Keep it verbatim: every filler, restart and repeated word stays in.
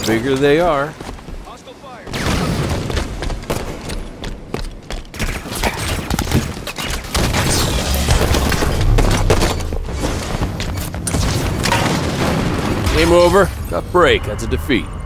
bigger they are. Hostile fire. Game over. Tough break. That's a defeat.